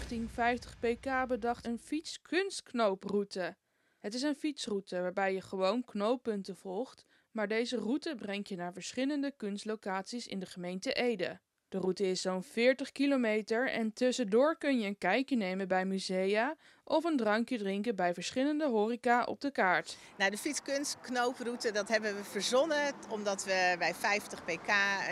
Stichting 50 pk bedacht een fietskunstknooproute. Het is een fietsroute waarbij je gewoon knooppunten volgt, maar deze route brengt je naar verschillende kunstlocaties in de gemeente Ede. De route is zo'n 40 kilometer en tussendoor kun je een kijkje nemen bij musea of een drankje drinken bij verschillende horeca op de kaart. Nou, de fietskunstknooproute, dat hebben we verzonnen omdat we bij 50 pk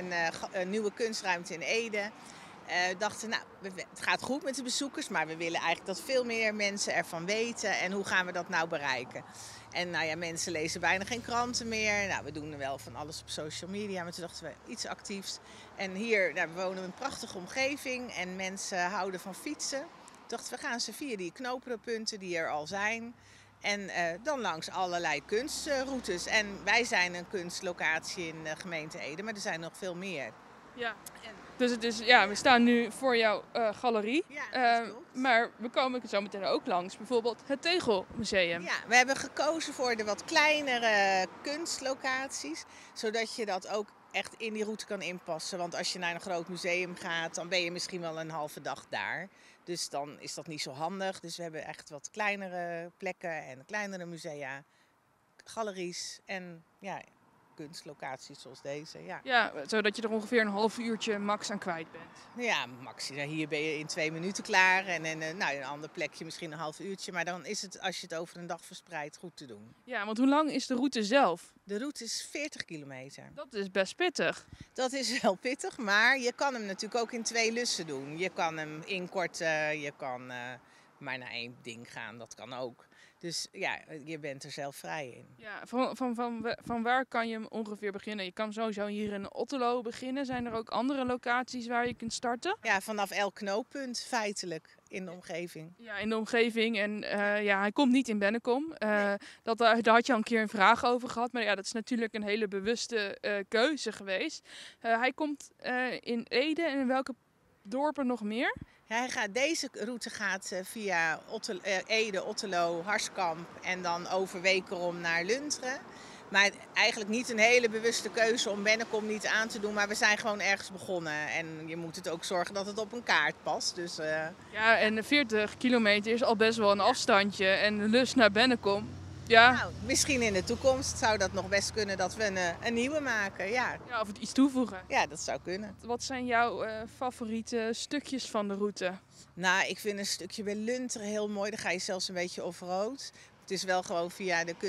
een nieuwe kunstruimte in Ede dachten, nou, het gaat goed met de bezoekers, maar we willen eigenlijk dat veel meer mensen ervan weten. En hoe gaan we dat nou bereiken? En nou ja, mensen lezen bijna geen kranten meer. Nou, we doen wel van alles op social media, maar toen dachten we iets actiefs. En hier, nou, we wonen in een prachtige omgeving en mensen houden van fietsen. Toen dachten we gaan ze via die knooppunten die er al zijn. En dan langs allerlei kunstroutes. En wij zijn een kunstlocatie in de gemeente Ede, maar er zijn nog veel meer. Ja. Dus het is, ja, we staan nu voor jouw galerie, Ja, dat klopt. maar we komen zo meteen ook langs, bijvoorbeeld het Tegelmuseum. Ja, we hebben gekozen voor de wat kleinere kunstlocaties, zodat je dat ook echt in die route kan inpassen. Want als je naar een groot museum gaat, dan ben je misschien wel een halve dag daar. Dus dan is dat niet zo handig. Dus we hebben echt wat kleinere plekken en kleinere musea, galeries en ja, kunstlocaties zoals deze. Ja. Ja, zodat je er ongeveer een half uurtje max aan kwijt bent. Ja, max, hier ben je in 2 minuten klaar en nou, een ander plekje misschien een half uurtje. Maar dan is het, als je het over een dag verspreidt, goed te doen. Ja, want hoe lang is de route zelf? De route is 40 kilometer. Dat is best pittig. Dat is wel pittig, maar je kan hem natuurlijk ook in 2 lussen doen. Je kan hem inkorten, je kan maar naar 1 ding gaan, dat kan ook. Dus ja, je bent er zelf vrij in. Ja, van waar kan je ongeveer beginnen? Je kan sowieso hier in Otterlo beginnen. Zijn er ook andere locaties waar je kunt starten? Ja, vanaf elk knooppunt feitelijk in de omgeving. Ja, in de omgeving. En ja, hij komt niet in Bennekom. Daar had je al een keer een vraag over gehad. Maar ja, dat is natuurlijk een hele bewuste keuze geweest. Hij komt in Ede en in welke dorpen nog meer? Deze route gaat via Ede, Otterlo, Harskamp en dan over Wekerom naar Lunteren. Maar eigenlijk niet een hele bewuste keuze om Bennekom niet aan te doen. Maar we zijn gewoon ergens begonnen. En je moet het ook zorgen dat het op een kaart past. Dus, ja, en 40 kilometer is al best wel een afstandje. En de lus naar Bennekom. Ja. Nou, misschien in de toekomst zou dat nog best kunnen dat we een nieuwe maken. Ja. Ja, of het iets toevoegen. Ja, dat zou kunnen. Wat zijn jouw favoriete stukjes van de route? Nou, ik vind een stukje bij Lunteren heel mooi. Dan ga je zelfs een beetje off-road. Het is wel gewoon via de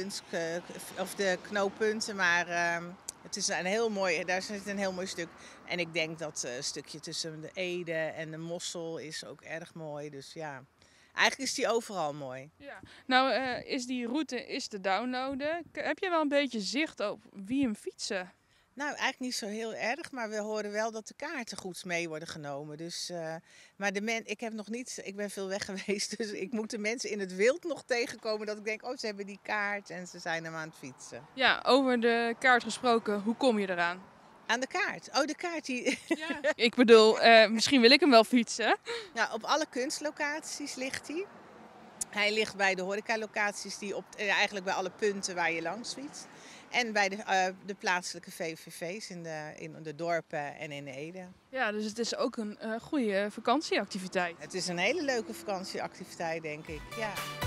de knooppunten, maar het is een heel mooi, daar zit een heel mooi stuk. En ik denk dat stukje tussen de Ede en de Mossel is ook erg mooi. Dus ja, eigenlijk is die overal mooi. Ja. Nou, is die route te downloaden? Heb je wel een beetje zicht op wie hem fietsen? Nou, eigenlijk niet zo heel erg, maar we horen wel dat de kaarten goed mee worden genomen. Dus, maar ik ben veel weg geweest, dus ik moet de mensen in het wild nog tegenkomen dat ik denk, oh, ze hebben die kaart en ze zijn hem aan het fietsen. Ja, over de kaart gesproken, hoe kom je eraan? Aan de kaart? Oh, de kaart die... Ja. Ik bedoel, misschien wil ik hem wel fietsen. Nou, op alle kunstlocaties ligt hij. Hij ligt bij de horecalocaties, eigenlijk bij alle punten waar je langs fietst. En bij de plaatselijke VVV's in de dorpen en in Ede. Ja, dus het is ook een goede vakantieactiviteit. Het is een hele leuke vakantieactiviteit, denk ik. Ja.